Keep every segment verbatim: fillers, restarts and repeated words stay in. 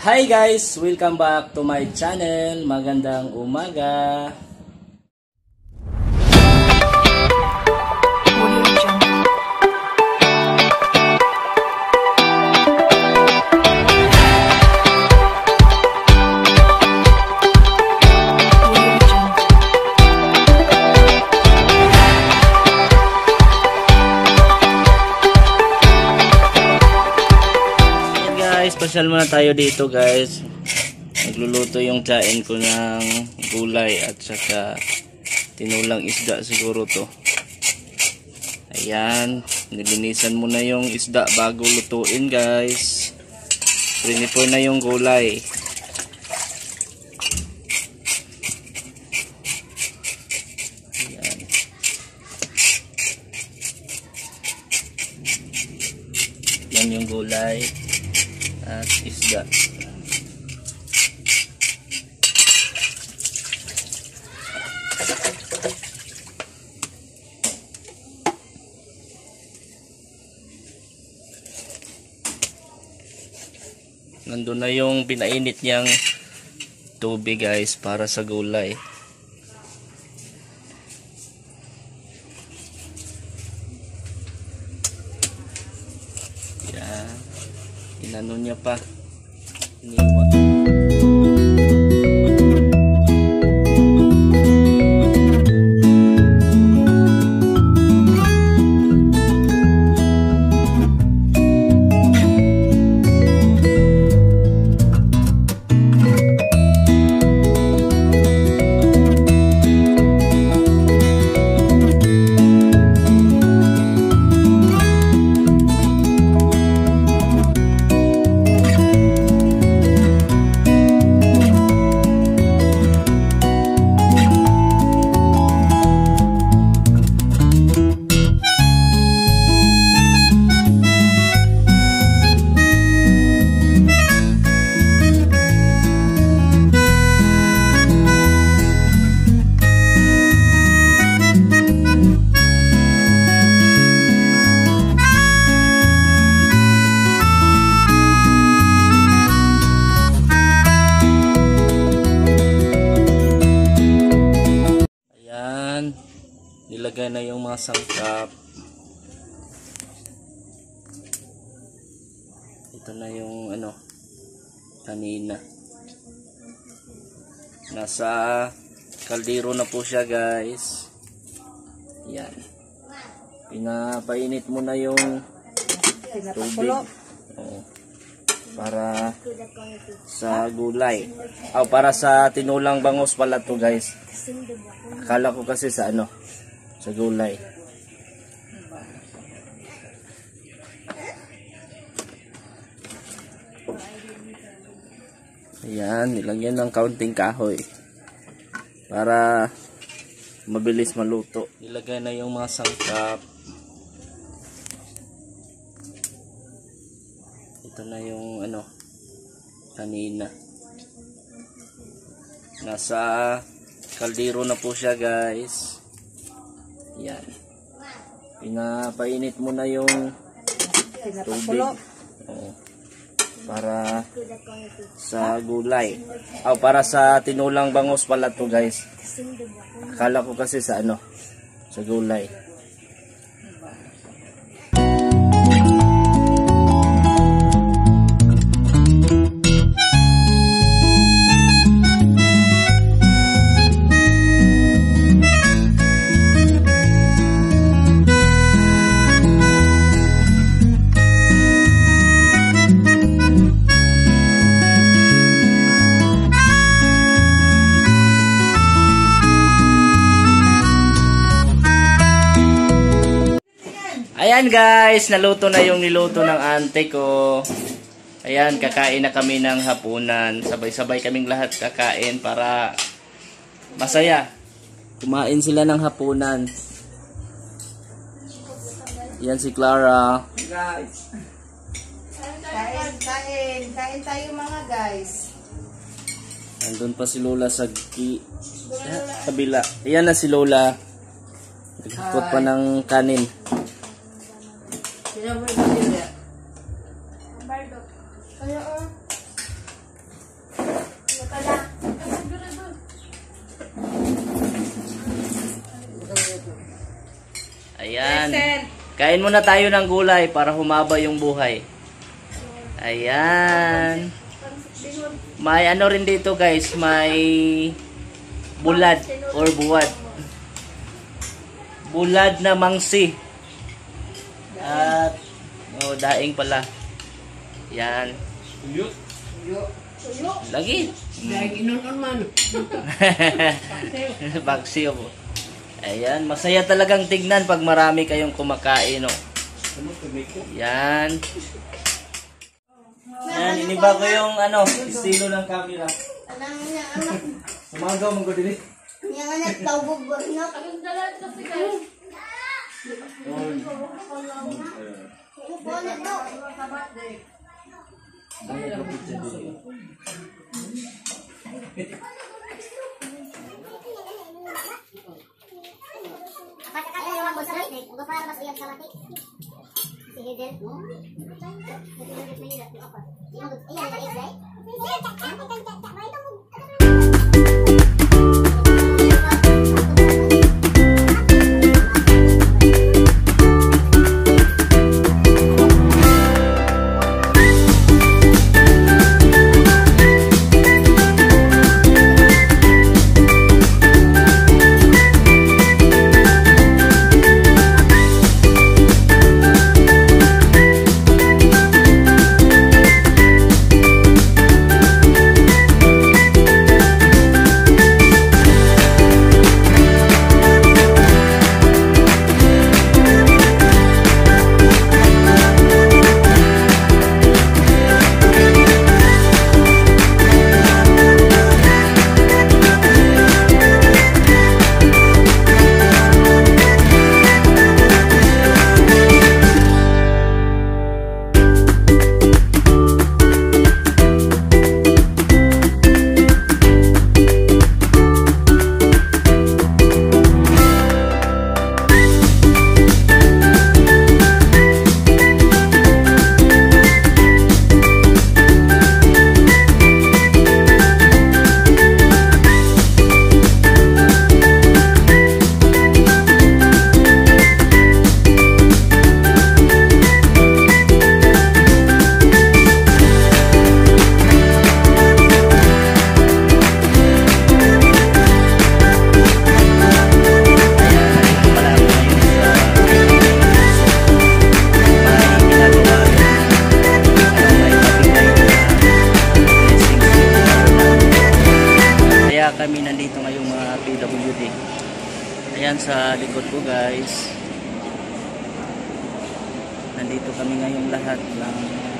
Hi guys! Welcome back to my channel. Magandang umaga. Special muna tayo dito guys. Nagluluto yung tiyain ko ng gulay at saka tinulang isda siguro to. Ayan, nilinisan muna yung isda bago lutuin guys. Prinipo na yung gulay. Ayan. Yan yung gulay at isda. Nandun na yung pinainit niyang tubig guys para sa gulay. Yan. Inano niya pa. Iniwa. Nilagay na yung mga sangkap. Ito na yung ano kanina. Nasa kaldero na po siya guys. Yan. Pinapainit mo na yung tubig. Oo. Para sa gulay. Oh, para sa tinulang bangus pala to guys. Akala ko kasi sa ano sa gulay. Ayan, nilagyan ng kaunting kahoy para mabilis maluto. Nilagay na yung mga sangkap. Ito na yung ano kanina. Nasa kaldero na po siya guys. Yan. Pinapainit mo na yung tubig. Oo. Para sa gulay. Oh, para sa tinulang bangus pala to guys. Akala ko kasi sa ano sa gulay. Ayan guys, naluto na yung niluto ng ante ko. Ayan, kakain na kami ng hapunan. Sabay-sabay kaming lahat kakain para masaya. Kumain sila ng hapunan. Yan si Clara. Guys. Kain, kain. Kain tayo mga guys. Nandun pa si Lola sa ki kabila. Ayan na si Lola. Nagkakot pa ng kanin. Kaya oh. Kain muna tayo ng gulay para humaba yung buhay. Ayan. May ano rin dito guys, may bulad or buwad. Bulad na mangsi. At oh, daing pala. Yan. Tuyo. Lagi. Daing inunon man. Bagsyo po. Ayan, masaya talagang tignan pag marami kayong kumakain, no. Yan. Yan, iniba ko yung ano, estilo ng camera. Alam niya, anak. Sumagaw mong ko din. Yung anak, tawag ba? No? Upuan na to. Pagkakataon yung mga sa kung para mas uyab sa mati. Sige din. Nagulog na yun. Iyan na is right? Kami nandito ngayong mga P W D. Ayan sa likod ko guys. Nandito kami ngayong lahat ng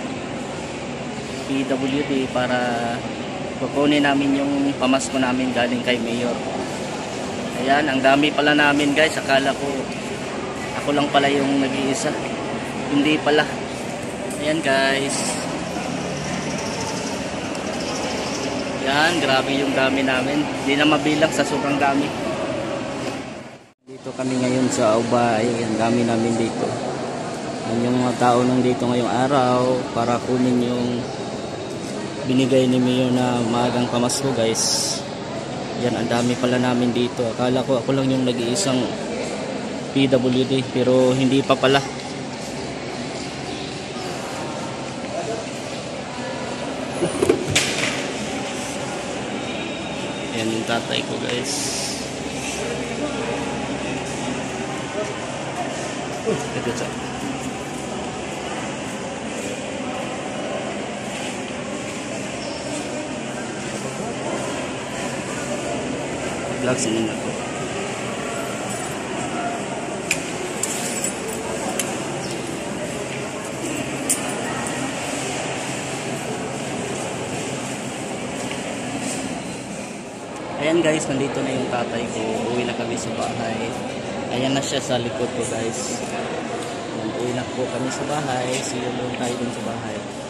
P W D para kukunin namin yung pamasko namin galing kay Mayor. Ayan, ang dami pala namin guys. Akala ko ako lang pala yung nag-iisa. Hindi pala. Ayan guys. Yan, grabe yung dami namin. Hindi na mabilang sa sobrang dami. Dito kami ngayon sa Ubay. Ang dami namin dito. Yan yung mga tao nandito ngayong araw para kunin yung binigay ni Mayor na maagang pamasko guys. Yan, ang dami pala namin dito. Akala ko ako lang yung nag-iisang P W D pero hindi pa pala. Yan yung tatay ko guys. Ito siya. Vlog sinin ako. Ayan guys, nandito na yung tatay ko. Uwi na kami sa bahay. Ayan na siya sa likod ko guys. Ayan, uwi na po kami sa bahay. See you doon tayo dun sa bahay.